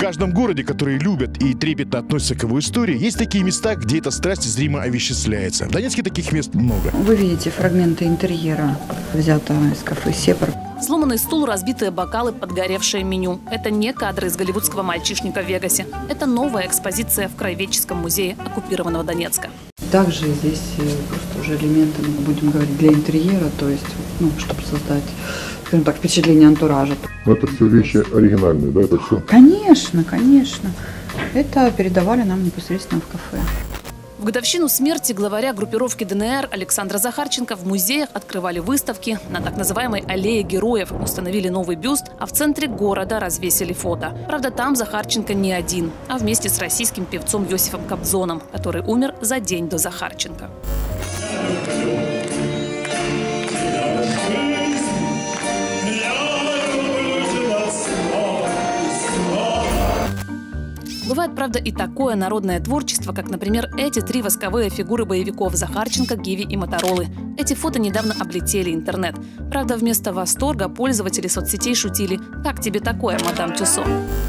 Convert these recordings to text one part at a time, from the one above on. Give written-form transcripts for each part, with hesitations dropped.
каждом городе, который любят и трепетно относятся к его истории, есть такие места, где эта страсть зримо овеществляется. В Донецке таких мест много. Вы видите фрагменты интерьера, взято из кафе «Сепар». Сломанный стул, разбитые бокалы, подгоревшее меню. Это не кадры из голливудского мальчишника в Вегасе. Это новая экспозиция в Краеведческом музее оккупированного Донецка. Также здесь просто уже элементы, будем говорить, для интерьера, то есть, чтобы создать, скажем так, впечатление антуража. Это все вещи оригинальные, да? Это все? Конечно, конечно. Это передавали нам непосредственно в кафе. В годовщину смерти главаря группировки ДНР Александра Захарченко в музеях открывали выставки. На так называемой аллее героев установили новый бюст, а в центре города развесили фото. Правда, там Захарченко не один, а вместе с российским певцом Йосифом Кобзоном, который умер за день до Захарченко. Бывает, правда, и такое народное творчество, как, например, эти 3 восковые фигуры боевиков Захарченко, Гиви и Моторолы. Эти фото недавно облетели интернет. Правда, вместо восторга пользователи соцсетей шутили: «Как тебе такое, мадам Тюссо?».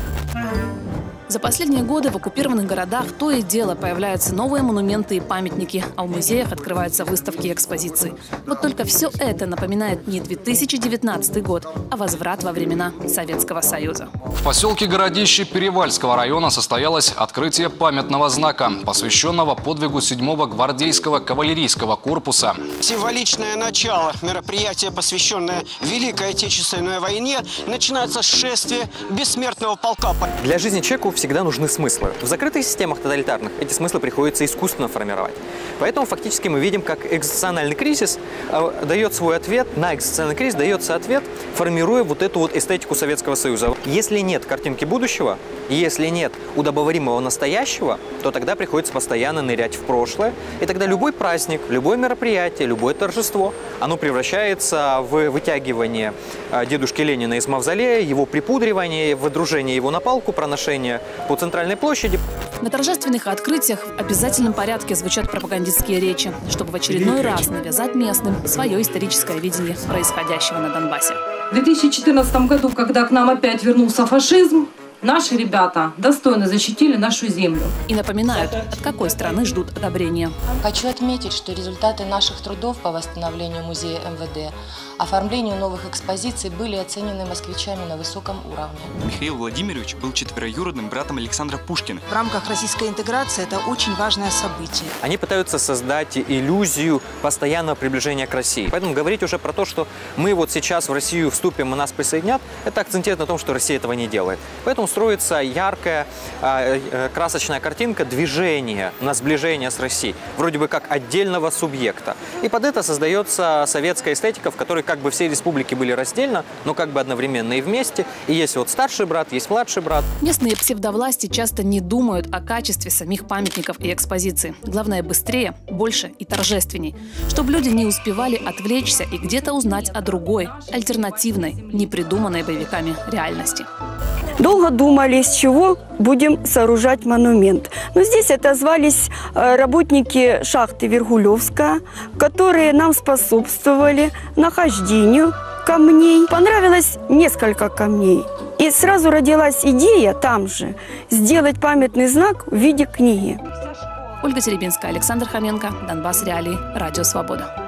За последние годы в оккупированных городах то и дело появляются новые монументы и памятники, а в музеях открываются выставки и экспозиции. Вот только все это напоминает не 2019 год, а возврат во времена Советского Союза. В поселке Городище Перевальского района состоялось открытие памятного знака, посвященного подвигу 7-го гвардейского кавалерийского корпуса. Символичное начало мероприятия, посвященное Великой Отечественной войне, начинается с шествия бессмертного полка. Для жизни человека всегда нужны смыслы. В закрытых системах тоталитарных эти смыслы приходится искусственно формировать. Поэтому фактически мы видим, как экзистенциальный кризис дает свой ответ, на экзистенциальный кризис дается ответ, формируя вот эту вот эстетику Советского Союза. Если нет картинки будущего, если нет удобоваримого настоящего, то тогда приходится постоянно нырять в прошлое. И тогда любой праздник, любое мероприятие, любое торжество, оно превращается в вытягивание дедушки Ленина из мавзолея, его припудривание, выдружение его на палку, проношение по центральной площади. На торжественных открытиях в обязательном порядке звучат пропагандистские речи, чтобы в очередной раз навязать местным свое историческое видение происходящего на Донбассе. В 2014 году, когда к нам опять вернулся фашизм, наши ребята достойно защитили нашу землю. И напоминают, от какой страны ждут одобрения. Хочу отметить, что результаты наших трудов по восстановлению музея МВД, оформлению новых экспозиций были оценены москвичами на высоком уровне. Михаил Владимирович был четвероюродным братом Александра Пушкина. В рамках российской интеграции это очень важное событие. Они пытаются создать иллюзию постоянного приближения к России. Поэтому говорить уже про то, что мы вот сейчас в Россию вступим и нас присоединят, это акцентирует на том, что Россия этого не делает. Поэтому строится яркая, красочная картинка движения на сближение с Россией, вроде бы как отдельного субъекта. И под это создается советская эстетика, в которой как бы все республики были раздельно, но как бы одновременно и вместе. И есть вот старший брат, есть младший брат. Местные псевдовласти часто не думают о качестве самих памятников и экспозиций. Главное, быстрее, больше и торжественней. Чтобы люди не успевали отвлечься и где-то узнать о другой, альтернативной, непридуманной боевиками реальности. Долго думали, из чего будем сооружать монумент. Но здесь отозвались работники шахты Вергулевска, которые нам способствовали нахождению камней. Понравилось несколько камней. И сразу родилась идея там же сделать памятный знак в виде книги. Ольга Теребинская, Александр Хоменко, Донбасс Реалии, Радио Свобода.